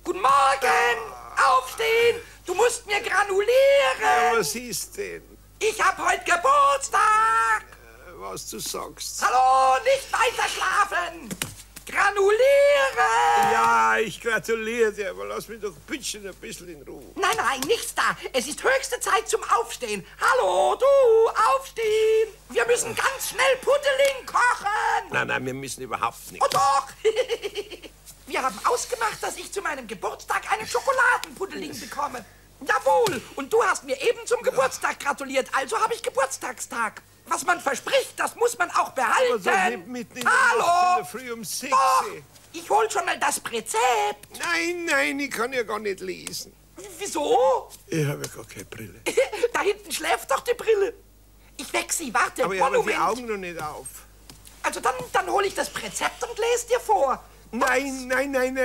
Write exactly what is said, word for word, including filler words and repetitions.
Guten Morgen! Aufstehen! Du musst mir granulieren! Ja, was ist denn? Ich hab heute Geburtstag! Äh, was du sagst. Hallo, nicht weiter schlafen! Granulieren! Ja, ich gratuliere dir, aber lass mich doch bitte ein bisschen in Ruhe. Nein, nein, nichts da. Es ist höchste Zeit zum Aufstehen. Hallo, du, aufstehen! Wir müssen ganz schnell Pudding kochen! Nein, nein, wir müssen überhaupt nicht. Oh doch! Wir haben ausgemacht, dass ich zu meinem Geburtstag einen Schokoladenpudding bekomme. Jawohl, und du hast mir eben zum Geburtstag gratuliert, also habe ich Geburtstagstag. Was man verspricht, das muss man auch behalten. Aber so mit, mitten in der Hallo? Nacht in der Früh um sechs. Doch, ich hol schon mal das Rezept. Nein, nein, ich kann ja gar nicht lesen. Wieso? Ich habe ja gar keine Brille. Da hinten schläft doch die Brille. Ich weck sie, warte, Aber ich habe die Moment. Augen noch nicht auf. Also dann, dann hole ich das Rezept und lese dir vor. Nein, nein, nein, nein.